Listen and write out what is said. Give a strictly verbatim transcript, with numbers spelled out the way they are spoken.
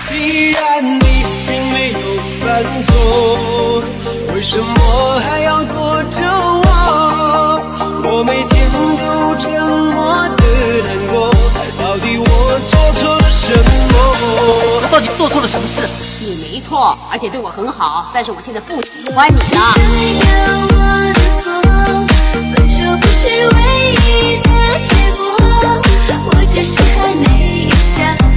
既然你并没有犯错，为什么还要躲着我？我每天都这么的难过，到底我做错了什么？ 我到底做错了什么事？ 你没错，而且对我很好，但是我现在不喜欢你了。 我的错，分手不是唯一的结果，我只是还没有想。